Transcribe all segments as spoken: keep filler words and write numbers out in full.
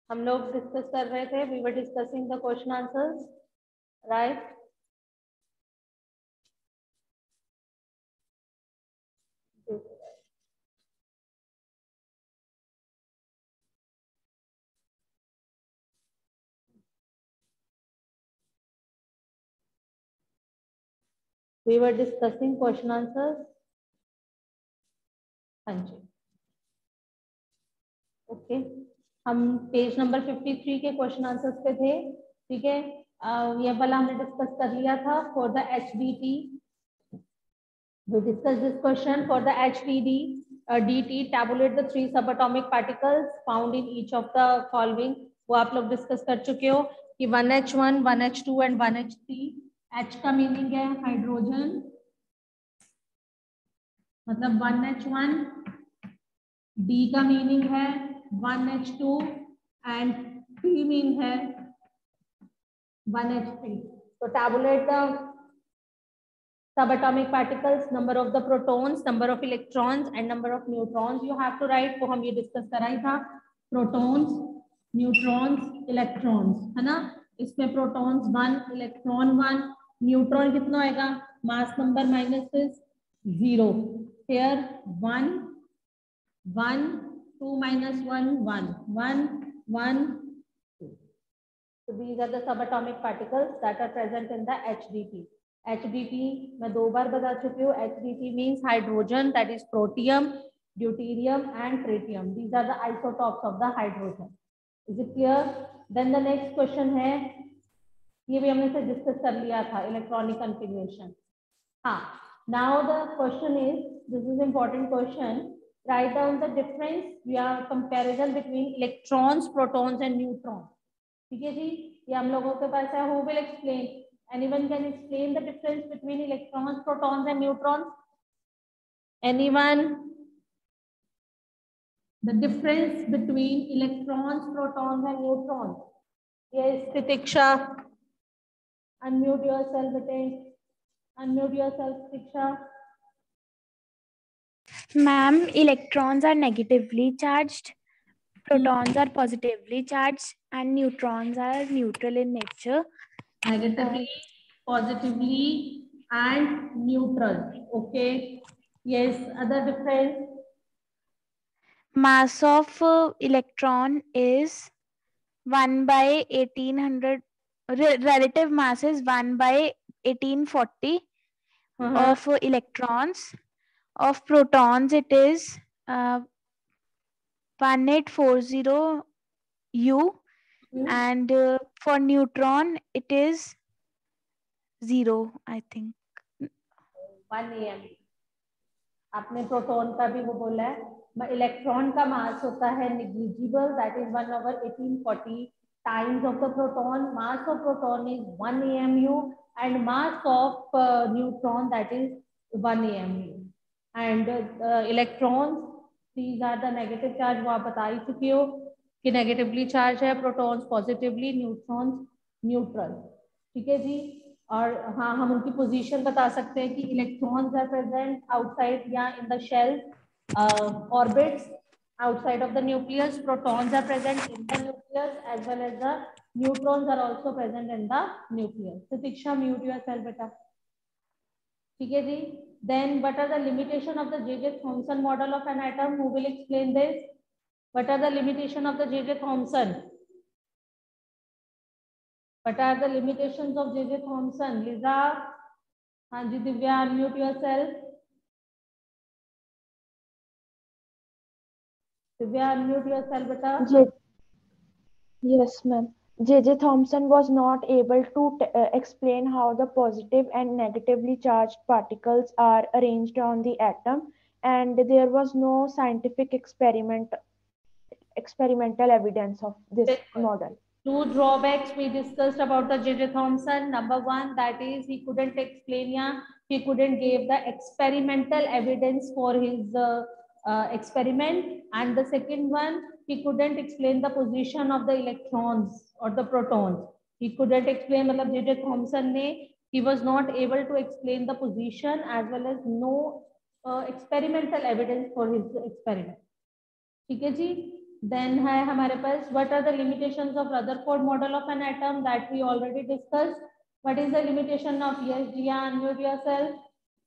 हम लोग डिस्कस कर रहे थे, we were discussing the question answers, right? We were discussing question answers. हाँ जी, ओके। हम पेज नंबर फिफ्टी थ्री के क्वेश्चन आंसर्स पे थे, ठीक है। ये वाला हमने डिस्कस कर लिया था। For the H D T we discussed this question. For the H D D uh, D T, tabulate the three subatomic particles found in each of the following. वो आप लोग डिस्कस कर चुके हो कि one H one, one H two and one H three. H का meaning है hydrogen, मतलब वन एच वन। D का मीनिंग है one H two and T mean है वन एच थ्री। तो tabulate the subatomic particles, number of the protons, number of electrons and number of neutrons you have to write। वो हम ये discuss करा ही था, protons, neutrons, electrons, है ना। इसमें protons one, electron one, neutron कितना होएगा, mass number minus is zero, here one one, two minus one one, one one two. So these are the subatomic particles that are present in the H D P. H D P मैं दो बार बता चुकी हूँ। H D P means hydrogen, that is protium, deuterium and tritium. These are the isotopes of the hydrogen. Is it clear? Then the next question है, ये भी हमने से डिस्कस कर लिया था, इलेक्ट्रॉनिक कन्फिग्रेशन। हाँ, now the question is, this is important question. Write down the difference, we are comparison between electrons, protons and neutrons. ठीक है जी, ये हम लोगों के पास है। Who will explain? Anyone can explain the difference between electrons, protons and neutrons? Anyone? The difference between electrons, protons and neutrons. Yes, Pratiksha. Unmute yourself, bete. Unmute yourself, Pratiksha. Ma'am, electrons are negatively charged, protons are positively charged, and neutrons are neutral in nature. Negatively, positively, and neutral. Okay. Yes, other difference. Mass of uh, electron is one by eighteen hundred. Re relative mass is one by eighteen forty Uh-huh. of uh, electrons. Of protons, it is uh, eighteen forty U, Hmm. and uh, for neutron, it is zero, I think. One A M. आपने प्रोटॉन का भी वो बोला है। Electron का mass होता है negligible, that is one over eighteen forty times of the proton. Mass of proton is one A M U and mass of neutron that is one A M U. And electrons, these are the negative charge. वो आप बता ही चुकी हो कि negatively charge है, protons positively, neutrons neutral. ठीक है जी। और हाँ, हम उनकी पोजीशन बता सकते हैं कि इलेक्ट्रॉन्स आर प्रेजेंट आउटसाइड या in the shell orbits outside of the nucleus. Protons are present in the nucleus as well as the neutrons are also present in the nucleus. So Tiksha, mute yourself beta. ठीक है जी। Then what are the limitation of the J J Thomson model of an atom? Who will explain this? What are the limitation of the J J Thomson? What are the limitations of J J Thomson? Lisa, हाँ जी, Divya, unmute yourself. Divya, unmute yourself, beta. J yes, ma'am. J J Thomson was not able to uh, explain how the positive and negatively charged particles are arranged on the atom, and there was no scientific experiment experimental evidence of this model. Two drawbacks we discussed about the J J Thomson. Number one, that is he couldn't explain, yeah, he couldn't give the experimental evidence for his uh, uh, experiment. And the second one, he couldn't explain the position of the electrons or the protons. He couldn't explain, मतलब J J Thomson ने, he was not able to explain the position as well as no uh, experimental evidence for his experiment. ठीक है जी। Then है हमारे पास what are the limitations of Rutherford model of an atom, that we already discussed. What is the limitation of, yes Jian, unmute yourself.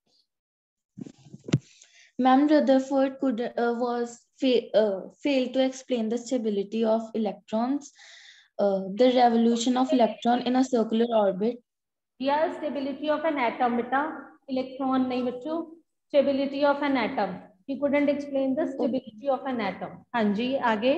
Ma'am, Rutherford could uh, was fa uh, failed to explain the stability of electrons, uh, the revolution of electron in a circular orbit. Yeah, stability of an atom, beta. Electron nahi bachcho. Stability of an atom. He couldn't explain the stability of an atom. हाँ जी, आगे.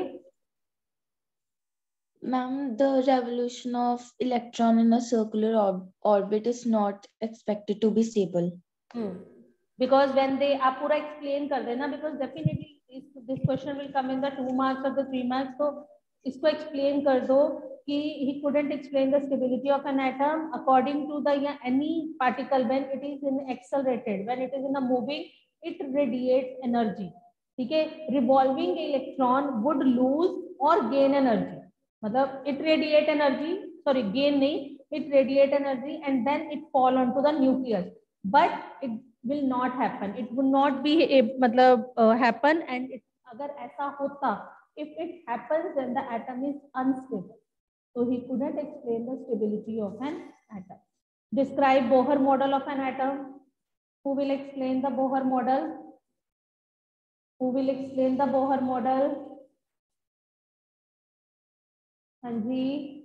Ma'am, the revolution of electron in a circular orb orbit is not expected to be stable. Hmm. Because when they आप पूरा explain कर देना, because definitely this, this question will come in the two marks or the three marks, तो इसको explain कर दो कि he couldn't explain the stability of an atom according to the yeah, any particle when it is in accelerated, when it is in a moving, it radiates energy. ठीक है, revolving electron would lose or gain energy. मतलब it radiate energy, sorry gain नहीं, it radiate energy and then it fall onto the nucleus, but it will not happen, it will not be a, मतलब uh, happen and it, अगर ऐसा होता, if it happens then the atom is unstable. So he couldn't explain the stability of an atom. Describe Bohr model of an atom. Who will explain the Bohr model? Who will explain the Bohr model? Hanji,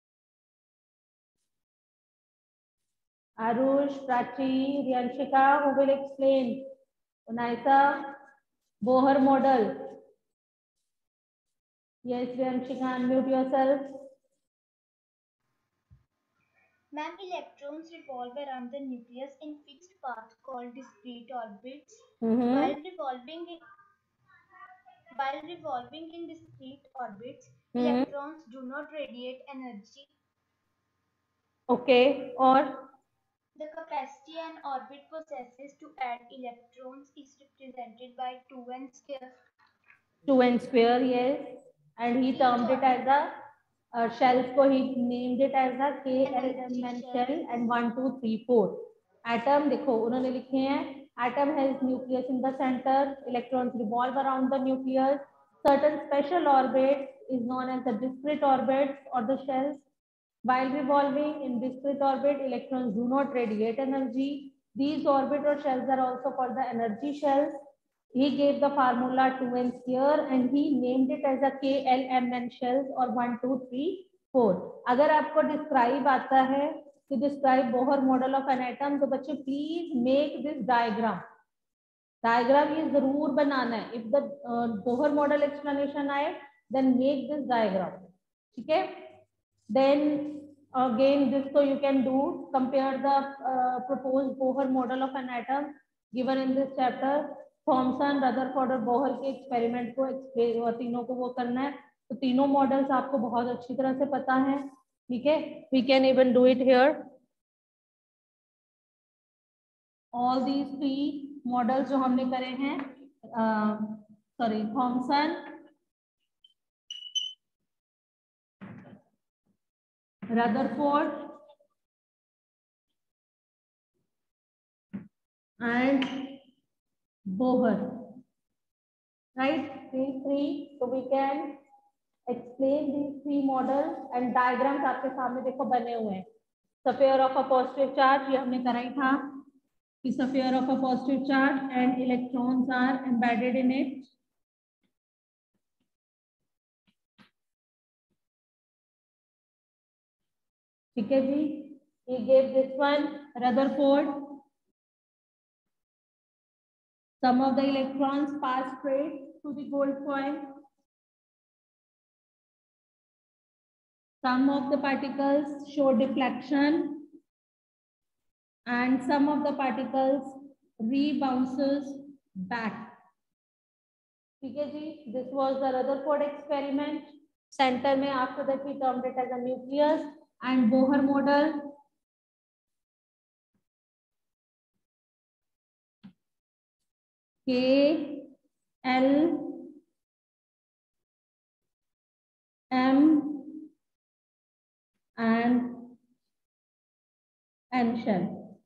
Arush, Prachi, Ryanshika, who will explain? Unaisa, Bohr model. Yes, Ryanshika, unmute yourself. Ma'am, electrons revolve around the nucleus in fixed paths called discrete orbits. Mm-hmm. While revolving in, while revolving in discrete orbits, mm-hmm. electrons do not radiate energy. Okay, or the capacity an orbit possesses to add electrons is represented by two n square. two n square, yes. And he termed it as a uh, shells, so he named it as a K L M N shell and one, two, three, four. Atom, देखो उन्होंने लिखे हैं, atom has nucleus in the center, electrons revolve around the nucleus. Certain special orbits is known as the discrete orbits or the shells. While revolving in discrete orbit, electrons do not radiate energy. These orbit or shells are also called the energy shells. He gave the formula two n square and he named it as a K L M N shells or one, two, three, four. अगर आपको describe आता है to describe Bohr model of an atom, तो बच्चे please make this diagram. Diagram ये जरूर बनाना है. If the uh, Bohr model explanation आए, then make this diagram. ठीक है? Then again this so you can do, compare the uh, proposed Bohr model of an atom given in this chapter. Thomson, Rutherford और Bohr के experiment को explain, तीनों को वो करना है. तो तीनों मॉडल्स आपको बहुत अच्छी तरह से पता है. ठीक है, we can even do it here. All these three models जो हमने करे हैं, sorry Thomson, Rutherford and Bohr, right? These three, so we can explain these three models and diagrams आपके सामने देखो बने हुए हैं. Sphere of a positive charge ये हमने करा ही था कि sphere of a positive charge and electrons are embedded in it. ठीक है जी. He gave this one, Rutherford. Some of the electrons pass straight to the gold coin. Some of the particles show deflection and some of the particles rebounces back. ठीक है जी. This was the Rutherford experiment. Center में after that we termed it as a nucleus and Bohr model. K L M and N shell.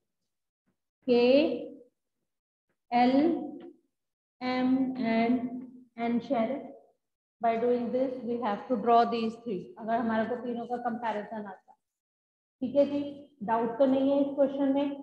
K L M and N shell. By doing this, we have to draw these three. अगर हमारे को तीनों का comparison आता है, ठीक है जी, doubt तो नहीं है इस क्वेश्चन में.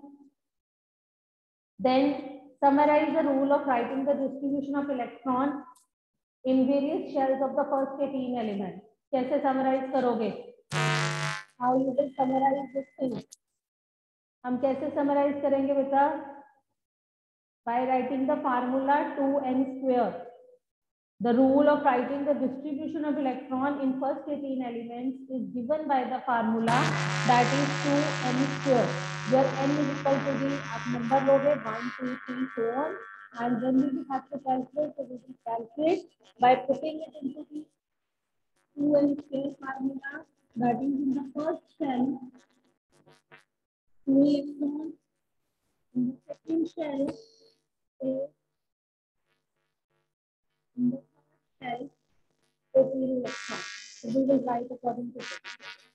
Then summarize the rule of writing the distribution of electron in various shells of the first eighteen elements. कैसे summarize करोगे? How you will summarize this thing? हम कैसे summarize करेंगे बेटा? By writing the formula two n square. The rule of writing the distribution of electron in first eighteen elements is given by the formula that is two n square, where n is equal to the आप number लोगे one, two, three, so on, and then we will have to calculate. So we will calculate by putting it into the two n square formula, that is in the first shell two electrons, in the second shell is in the third shell eighteen electrons. So we will write according to this.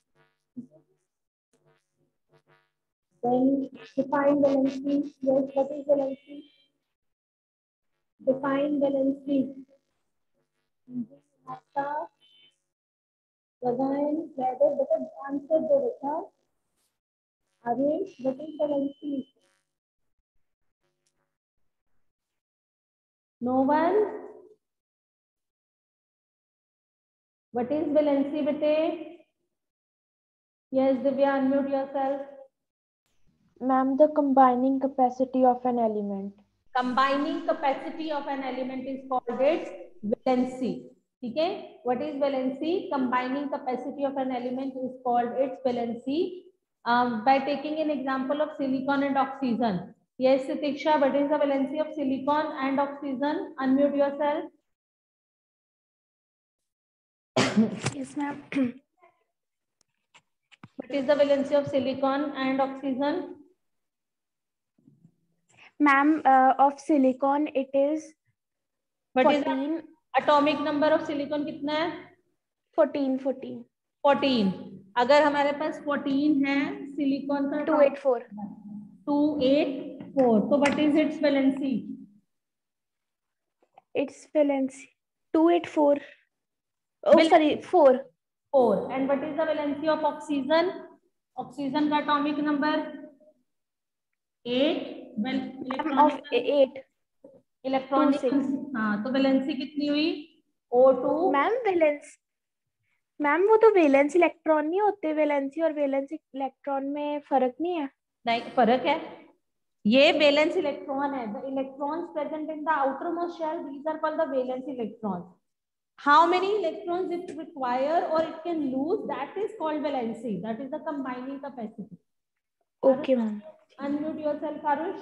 Then define valency. Yes, what is valency? Define valency. Again, whether better answer the beta. Again, what is valency? No one. What is valency, bete? Yes, Divya, unmute yourself. Ma'am, the combining capacity of an element. Combining capacity of an element is called its valency. Okay, what is valency? Combining capacity of an element is called its valency. Um, by taking an example of silicon and oxygen. Yes, Sitiksha, what is the valency of silicon and oxygen? Unmute yourself. Yes, ma'am. What is the valency of silicon and oxygen? Ma'am, uh, of silicon, it is What fourteen. is the atomic number of silicon कितना है? fourteen, fourteen. fourteen. अगर हमारे पास fourteen है, silicon का two eighty-four. two eighty-four. So what is its valency? Its valency two eighty-four. Oh, Val sorry, four. four. And what is the valency of oxygen? Oxygen का atomic number eight. Well, Of eight. Electronic हाँ, तो valency कितनी हुई? O two. Ma'am valence ma'am वो तो valence electron नहीं होते, valency और वैलेंस इलेक्ट्रॉन में फर्क नहीं है? नहीं, फर्क है. ये वैलेंस इलेक्ट्रॉन है. The electrons present in the outermost shell, these are called the valence electrons. How many electrons it require or it can lose, that is called valency. That is the combining capacity. Okay, ma'am. Unmute yourself, Arush.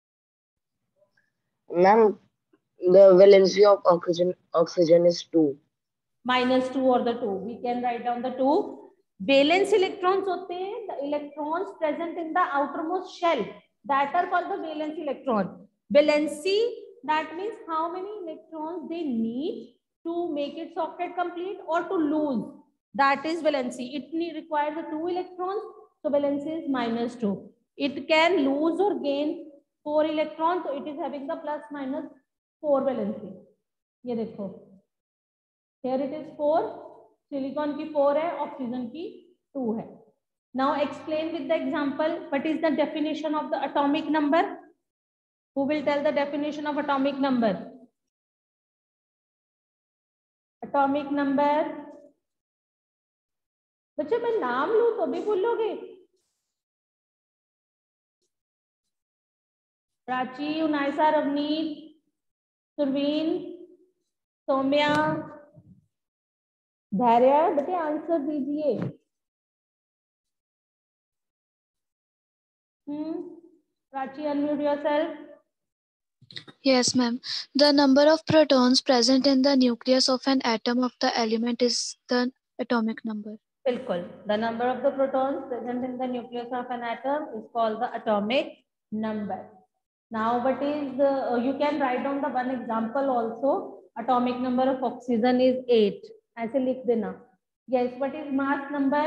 Ma'am, the valency of oxygen oxygen is two. Minus two or the two. We can write down the two. Valence electrons होते हैं, the electrons present in the outermost shell, that are called the valence electron. Valency, that means how many electrons they need to make its octet complete or to lose. That is valency. It need, requires the two electrons, so valency is minus two. It can lose or gain four electrons, so it is having the plus minus four valency. ये देखो, here it is four, silicon की four है, oxygen की two है. Now explain with the example what is the definition of the atomic number. Who will tell the definition of atomic number? Atomic number. बच्चे मैं नाम लूं तो भी बोलोगे? प्राची, उनाइसा, रवनीत, सुरवीन, सौम्या, धैर्य, बेटे आंसर दीजिए. हम्म Prachi, unmute yourself. Yes, ma'am. The number of protons present in the nucleus of an atom of the element is the atomic number. बिल्कुल. The number of the protons present in the nucleus of an atom is called the atomic number. Now, what is the, uh, you can write down the one example also. Atomic number of oxygen is eight. ऐसे लिख देना. Yes, what is mass number?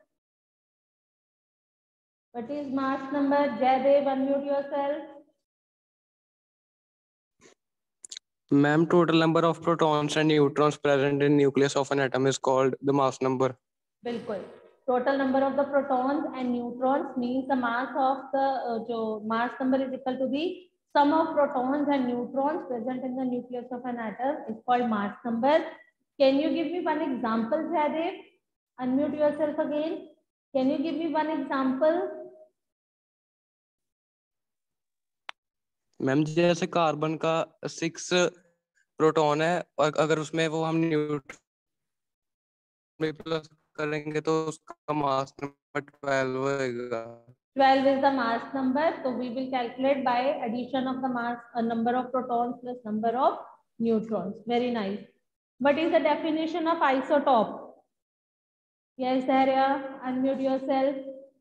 What is mass number? Jaidev, unmute yourself. Ma'am, total number of protons and neutrons present in nucleus of an atom is called the mass number. बिल्कुल. Total number of the protons and neutrons means the mass of the uh, जो mass number is equal to the sum of protons and neutrons present in the nucleus of an atom is called mass number. Can you give me one example, Jaidev? Unmute yourself again. Can you give me one example? Ma'am जैसे carbon का six proton है और अगर उसमें वो हम neutron plus करेंगे तो उसका मास नंबर ट्वेल्व होगा. twelve is the mass number, so we will calculate by addition of the mass uh, number of protons plus number of neutrons. Very nice. What is the definition of isotope? Yes, Daria, unmute yourself.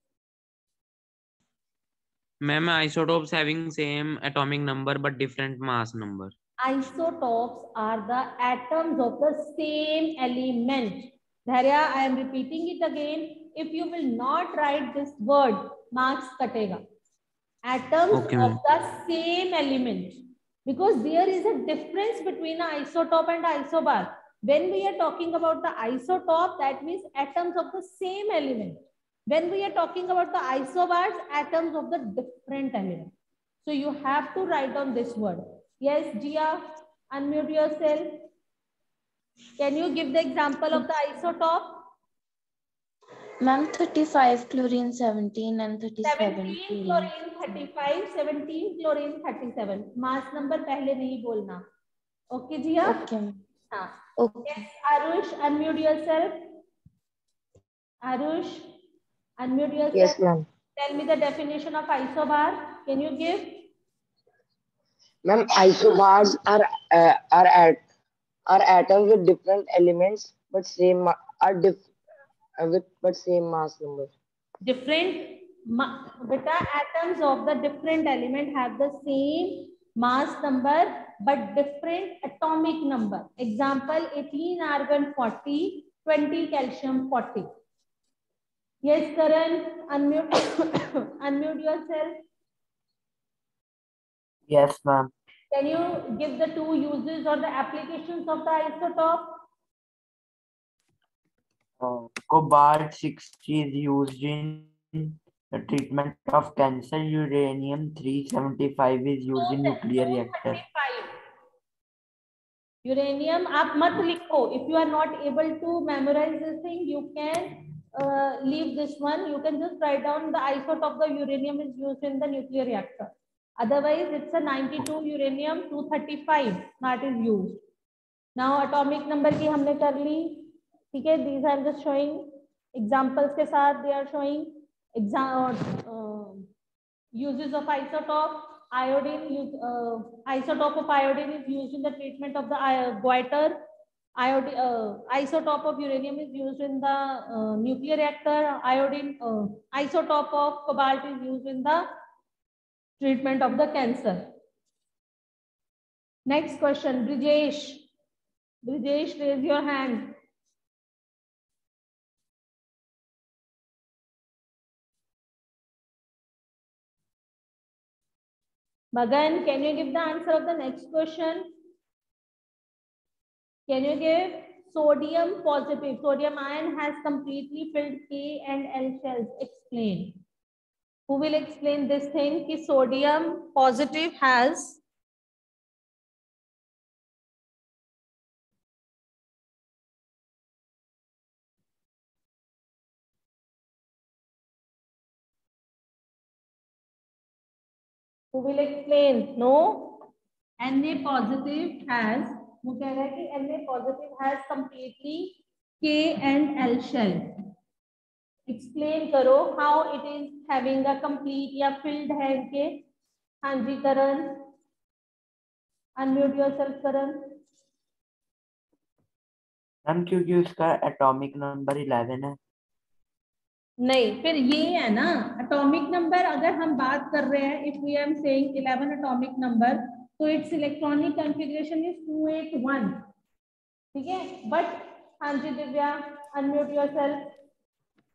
Ma'am, isotopes having same atomic number but different mass number. Isotopes are the atoms of the same element. Daria, I am repeating it again. If you will not write this word, marks katega. Atoms Okay, of the same element. Because there is a difference between an isotope and isobar. When we are talking about the isotope, that means atoms of the same element. When we are talking about the isobars, atoms of the different element. So you have to write down this word. Yes, Jia, unmute yourself. Can you give the example of the isotope? Ma'am, thirty-five chlorine seventeen and thirty-seven seventeen chlorine thirty-five, seventeen chlorine thirty-seven. Mass number पहले नहीं बोलना. Okay, Jia? Okay. हाँ. Okay. Yes, Arush, unmute yourself. Arush, unmute yourself. Yes, ma'am. Tell me the definition of isobar. Can you give? Ma'am, isobars are uh, are at are atoms with different elements but same ma- are diff uh, with but same mass number. Different beta atoms of the different element have the same mass number but different atomic number. Example, eighteen argon forty, twenty calcium forty. Yes, Karan, unmute, unmute yourself. Yes, ma'am. Can you give the two uses or the applications of the isotope? Uh, cobalt sixty is used in the treatment of cancer. Uranium three seventy-five is used in nuclear reactor. Uranium, आप मत लिखो. If you are not able to memorize this thing, you can uh, leave this one. You can just write down the isotope of the uranium is used in the nuclear reactor. Otherwise, it's a ninety-two uranium two thirty-five that is used. Now, atomic number की हमने कर ली. ठीक है? These are just showing examples के साथ. They are showing exam uh, uses of isotope. Iodine, use, uh, isotope of iodine is used in the treatment of the uh, goiter. Iodine, uh, isotope of uranium is used in the uh, nuclear reactor. Iodine, uh, isotope of cobalt is used in the treatment of the cancer. Next question, Brijesh. Brijesh, raise your hand. Magan, can you give the answer of the next question? Can you give sodium positive? Sodium ion has completely filled K and L shells. Explain. Who will explain this thing? Ki sodium positive has Who will explain? No. Na positive has, वो कह रहा है कि Na positive has completely K and L shell. Explain करो how it is having a complete या filled है इनके. हाँ जी Karan. Unmute yourself Karan. Ma'am क्योंकि उसका एटॉमिक नंबर इलेवन है. नहीं, फिर ये है ना एटॉमिक नंबर. अगर हम बात कर रहे हैं if we am saying eleven atomic number, तो it's electronic configuration is two eight one. ठीक है, बट हाँ जी Divya, unmute yourself.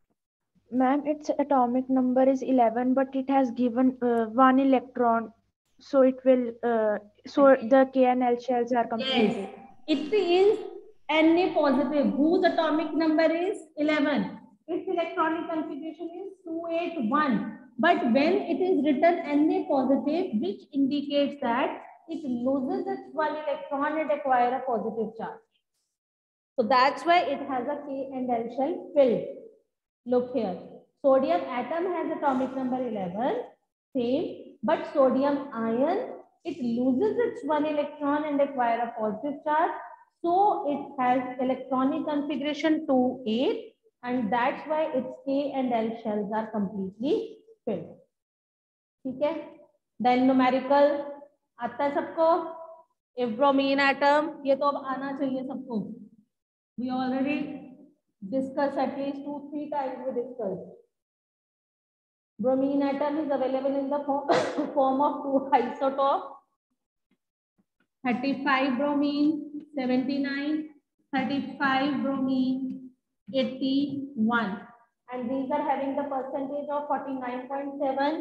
Ma'am, its atomic number is eleven, but it has given uh, one electron So it will, uh, so the K and L shells are completed. Yes. It is Na positive, whose atomic number is eleven. Its electronic configuration is two eighty-one. But when it is written Na positive, which indicates that it loses its one electron and acquire a positive charge. So that's why it has a K and L shell filled. Look here. Sodium atom has atomic number eleven, same, but sodium ion, it loses its one electron and acquire a positive charge. So it has electronic configuration two eight, and that's why its K and L shells are completely filled. Okay? Then numerical आता है सबको? If bromine atom, ये तो अब आना चाहिए सबको. We already discussed at least two, three times we discussed. Bromine atom is available in the form, form of two isotopes. thirty-five bromine, seventy-nine, thirty-five bromine, eighty-one. And these are having the percentage of forty-nine point seven,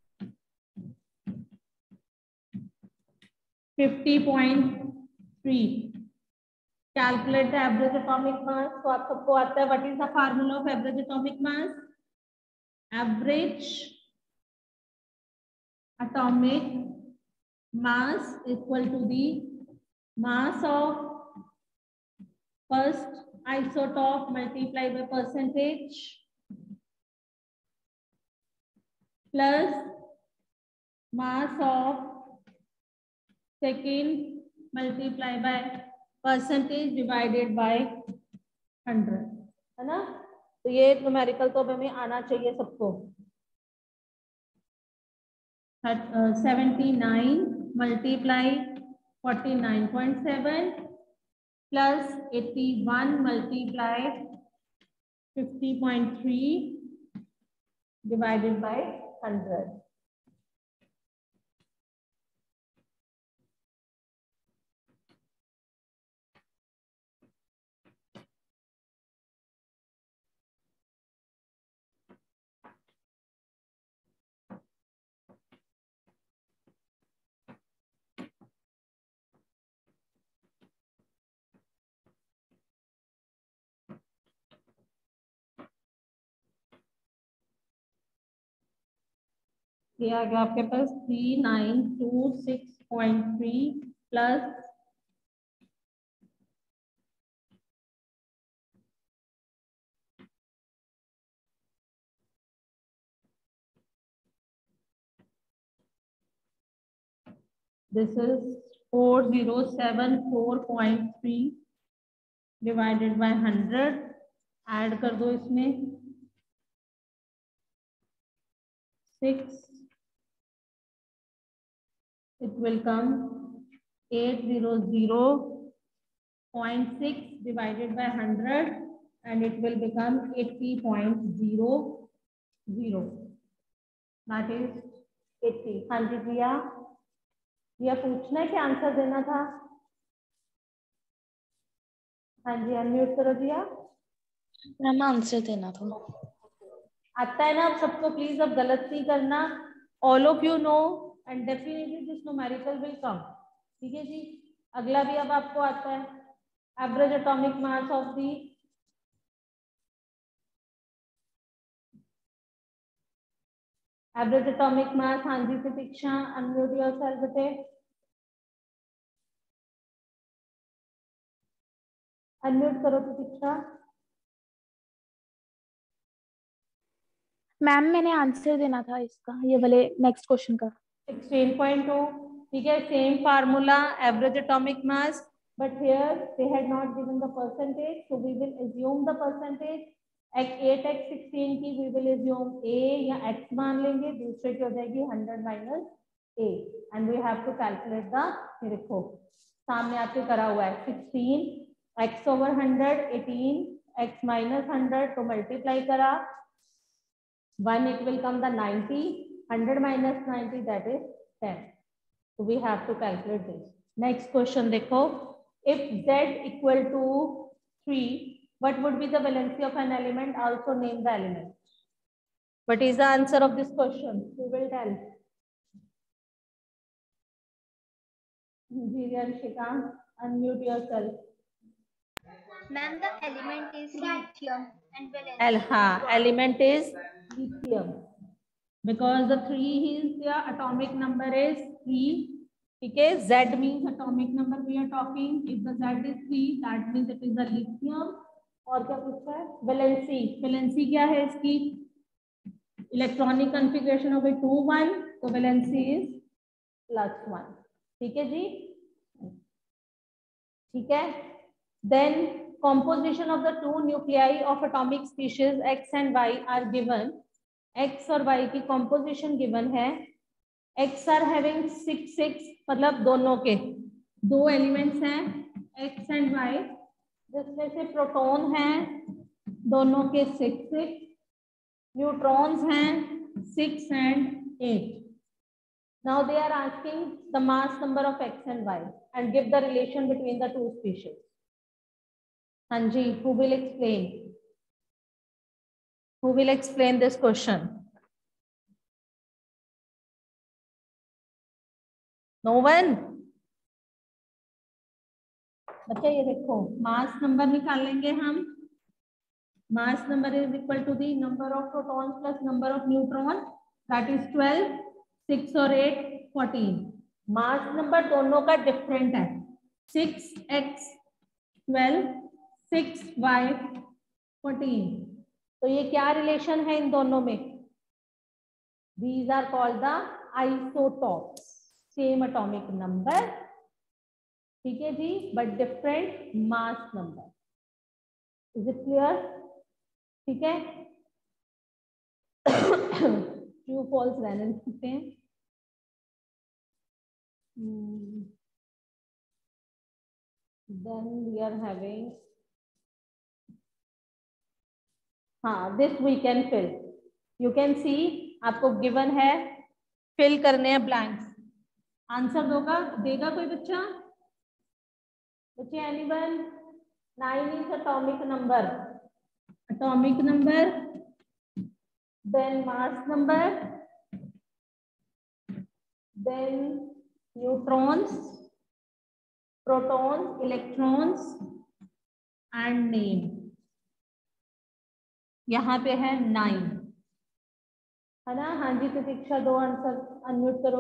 fifty point three. Calculate the average atomic mass. So आप सबको आता है, what is the formula of average atomic mass? Average atomic mass equal to the mass of first isotope multiplied by percentage plus mass of second multiplied by percentage divided by hundred, है ना? तो ये numerical तो हमें आना चाहिए सबको. seventy-nine multiply forty-nine point seven plus eighty-one multiply fifty point three divided by one hundred. ये आ गया आपके पास three nine two six point three plus this is four thousand seventy-four point three divided by one hundred. Add कर दो इसमें six. It will come eight hundred point six divided by one hundred and it will become eighty point zero zero. That is eighty. हाँ जी भैया, भैया पूछना है कि answer देना था? हाँ जी अनम्यूट करो भैया. मैम आंसर देना था. आता है ना आप सबको? प्लीज अब गलत नहीं करना. All of you know and definitely this numerical will come. ठीक है जी. अगला भी अब आपको आता है. Average atomic mass of the average atomic mass. हाँ जी प्रतीक्षा unmute yourself बेटे. unmute करो प्रतीक्षा. मैम मैंने आंसर देना था इसका, ये वाले नेक्स्ट क्वेश्चन का. sixteen point two. ठीक है. Same formula average atomic mass, but here they had not given the percentage, so we will assume the percentage. eight x sixteen की we will assume a या x मान लेंगे. दूसरे की हो जाएगी one hundred minus a and we have to calculate the, ये देखो सामने आपके करा हुआ है sixteen x over one hundred, eighteen x minus one hundred तो multiply करा one, it will come the ninety. one hundred minus ninety, that is ten. So we have to calculate this. Next question देखो. If Z equal to three, what would be the valency of an element? Also name the element. What is the answer of this question? Who will tell? Ji Rishika, unmute yourself. Ma'am, the element is lithium and valency. L, हाँ, element is lithium. Because the three is the atomic number is three. Okay, Z means atomic number we are talking. If the Z is three, that means it is the lithium. और क्या पूछा है? Valency. Valency क्या है इसकी? Electronic configuration of it two one. तो valency is plus one. ठीक है जी? ठीक है? Then composition of the two nuclei of atomic species X and Y are given. X और Y की composition given है. X are having six six, मतलब दोनों के दो एलिमेंट्स हैं X and Y, जिसमें से प्रोटॉन हैं दोनों के सिक्स सिक्स, न्यूट्रॉन्स हैं six and eight. Now they are asking the mass number of X and Y and give the relation between the two species. Hanji, who will explain? Who will explain this question? No one? बच्चा ये देखो, mass number निकाल लेंगे हम. Mass number is equal to the number of protons plus number of neutron, that is twelve, six और eight fourteen. Mass number दोनों का different है. Six X twelve, six Y fourteen. तो ये क्या रिलेशन है इन दोनों में? These are called the isotopes. Same atomic number, ठीक है जी, but different mass number. Is it clear? ठीक है. ट्रू फॉल्स रहने सकते हैं. देन वी आर हैविंग, हाँ, this we can fill. You can see, आपको गिवन है, फिल करने हैं ब्लैंक्स. आंसर दोगा देगा कोई बच्चा? बच्चे anyone? Nine is atomic number. Atomic number, then mass number, then neutrons, protons, electrons and name. यहाँ पे है नाइन, है ना? हाँ जी प्रतीक्षा, दो आंसर अनम्यूट करो.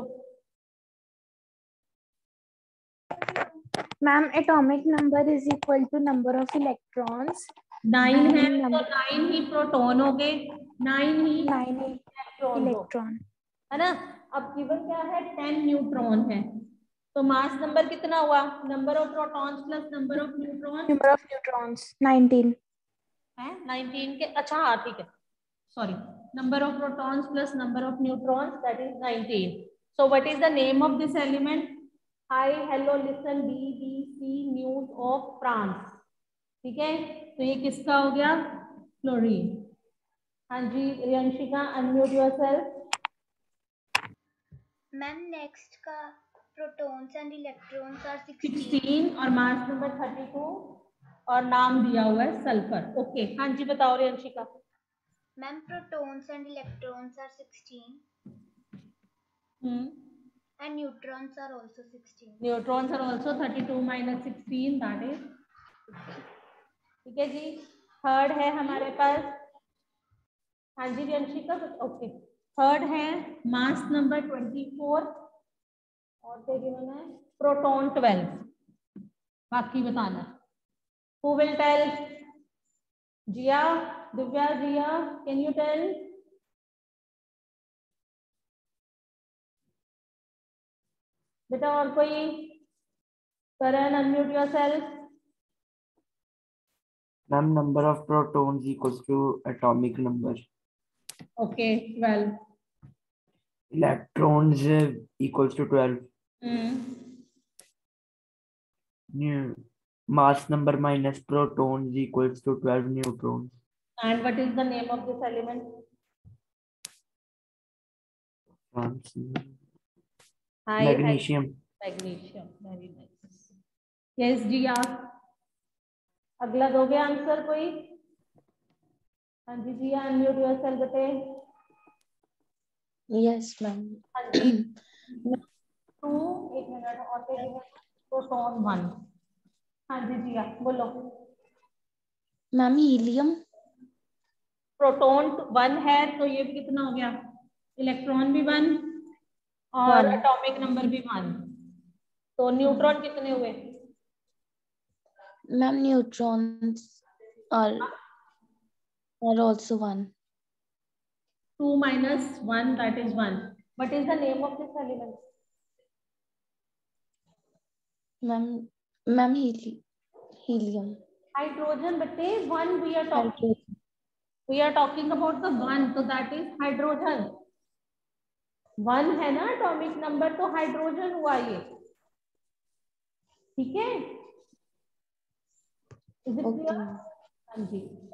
Ma'am, atomic number is equal to number of electrons. Nine है तो नाइन ही प्रोटॉन हो गए, नाइन ही नाइन इलेक्ट्रॉन, इलेक्ट्रॉन, है ना? अब गिवन क्या है? टेन न्यूट्रॉन है. तो मास नंबर कितना हुआ? Number of protons plus number of neutron, number of neutrons nineteen है नाइनटीन के. अच्छा हाँ ठीक है, sorry. Number of protons plus number of neutrons, that is nineteen. So what is the name of this element? Hi hello listen B B C news of France. ठीक है, तो ये किसका हो गया? फ्लोरीन. हाँ जी Riyanshika, unmute yourself. Ma'am next का protons and electrons are sixteen sixteen और मास नंबर थर्टी टू और नाम दिया हुआ है सल्फर. ओके, हाँ जी बताओ Riyanshika. Ma'am protons and electrons are sixteen hmm and neutrons are also sixteen. Neutrons are also thirty-two minus sixteen, that is. ठीक है जी. थर्ड है हमारे पास, हाँ जी रियंशिका. ओके, थर्ड है मास नंबर ट्वेंटी फोर और क्या गिवन है? Proton twelve. बाकी बताना. Who will tell? Jiya, Divya, Jiya, can you tell? बेटा और कोई? Karan, unmute yourself. Ma'am, number of protons equals to atomic number. Okay, twelve. Electrons uh, equals to twelve. Mm. New mass number minus protons equals to twelve neutrons. And what is the name of this element? Hi, Magnesium. Magnesium. Very nice. Yes, Jiya. अगला दोगे answer कोई? हाँ जी Jiya, unmute yourself बेटे. Yes ma'am. हाँ जी. To, एक minute और क्या गिवन? Proton one. हाँ जी जी आप बोलो। Ma'am helium. प्रोटॉन वन है तो ये भी कितना हो गया, इलेक्ट्रॉन भी वन और एटॉमिक नंबर भी वन। तो न्यूट्रॉन कितने हुए? Ma'am neutrons are are also one. Two minus one, that is one. What is the name of this element? Ma'am ma'am heli helium. Hydrogen, but is one we are talking. Hydrogen. We are talking about the one, so that is hydrogen. One है ना atomic number, तो hydrogen हुआ ये, ठीक है? Is it clear? हाँ जी।